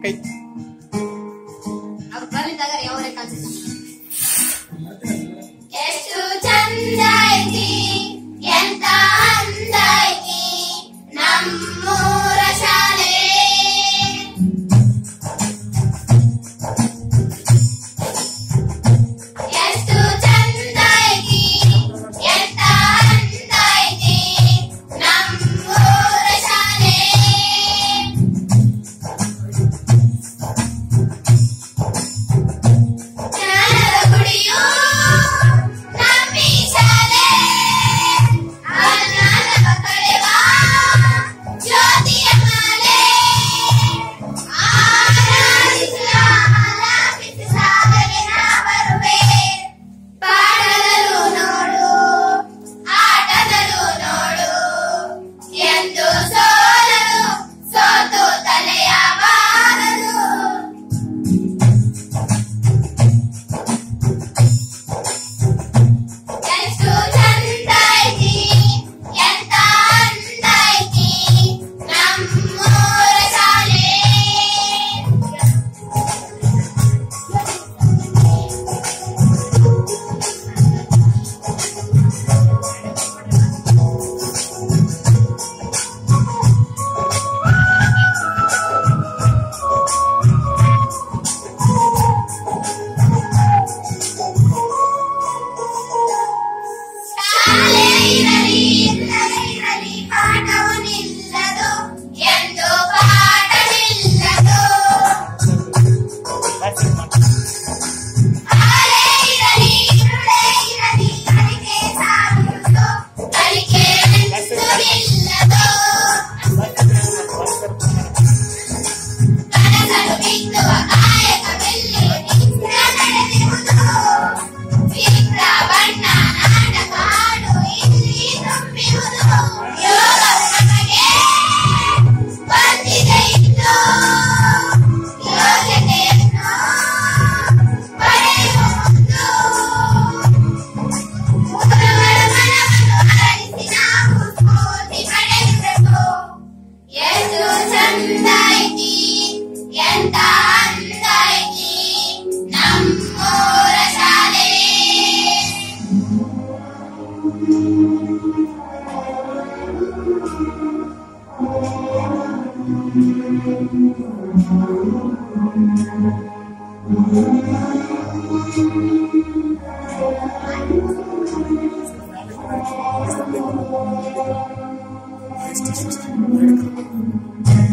ಕೈ ಅವ್ರು ಬರ್ಲಿದ್ದಾಗ ಯಾವರೇ ಕಾಣಿಸ್ತಾನೆ ಎಷ್ಟು ಚಂದ ಐತಿ ಎಂತ ಅಂದ ಐತಿ ನಮ್ಮೂರ ಶಾಲೆ ಎಷ್ಟು ಚಂದ ಐತಿ ಎಂತ ಅಂದ ಐತಿ ನಮ್ಮೂರ ಶಾಲೆ ಜ್ಞಾನದ ಗುಡಿಯು ನಮ್ಮಿ ಶಾಲೆ ಅಜ್ಞಾನವ ಕಳೆವ ಜ್ಯೋತಿಯ ಮಾಲೆ ಆರಾಧಿಸಿ ಸಾಗಲಿ ನಾ ಬರುವೆ ಪಾಠದಲ್ಲೂ ನೋಡು ಆಟದಲ್ಲೂ ನೋಡು ಎಂದು ಸೋಲಲು ಸೋತು ತಲೆಯ ಬಾರದು ಎಷ್ಟು ಚಂದ ಐತಿ ಎಂತ ಅಂದ ಐತಿ ನಮ್ಮೂರ ಶಾಲೆ ಶಾಲೆ ಇರಲಿ ಇಲ್ಲದೆ ಇರಲಿ ಪಾಠವು ನಿಲ್ಲದು ಎಂದು ಪಾಠ ನಿಲ್ಲದು ಶಾಲೆ ಇರಲಿ ಇರುಳೆ ಇರಲಿ ಕಲಿಕೆ ಸಾಗುವುದು ಕಲಿಕೆ ಎಂದು ನಿಲ್ಲದು ಕನಸನ್ನು ಬಿತ್ತುವ ಕಾಯಕವೆಲ್ಲಿ ನಿತ್ಯ ನಡೆದಿರುವುದು ಚಿತ್ರ ಬಣ್ಣ ನಾಟಕ ಹಾಡು ಇಲ್ಲಿ ತುಂಬಿರುವುದು ಯೋಗವು ನಮಗೆ ಬಂದಿದೆ ಇನ್ನು ಯೋಗ್ಯತೆಯನ್ನು ಪಡೆಯುವ ಮುಂದು ಗುರುಗಳ ಮನವನ್ನು ಅರಳಿಸಿ ನಾವು ಸ್ಫೂರ್ತಿ ಪಡೆಯಬೇಕು ಎಷ್ಟು ಚಂದ ಐತಿ ಎಂತ ಅಂದ ಐತಿ ನಮ್ಮೂರ ಶಾಲೆ ಎಷ್ಟು